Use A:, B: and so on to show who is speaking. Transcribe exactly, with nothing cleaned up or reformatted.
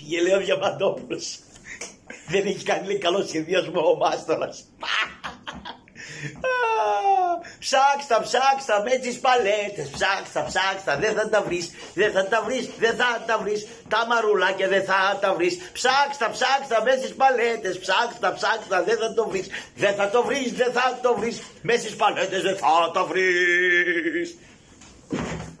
A: Και λέει ο Διαμαντόπουλος. Δεν έχει κάνει, λέει, καλό σχεδιασμό ο μάστορας. Ψάξτα, ψάξτα με τις παλέτες. Ψάξτα, ψάξτα, δεν θα τα βρεις. Δεν θα τα βρεις, δεν θα τα βρεις. Τα μαρουλάκια δεν θα τα βρεις. Ψάξτα, ψάξτα με τις παλέτες. Ψάξτα, ψάξτα, δεν θα το βρεις. Δεν θα το βρεις, δεν θα το βρεις. Με τις παλέτες δεν θα τα βρεις.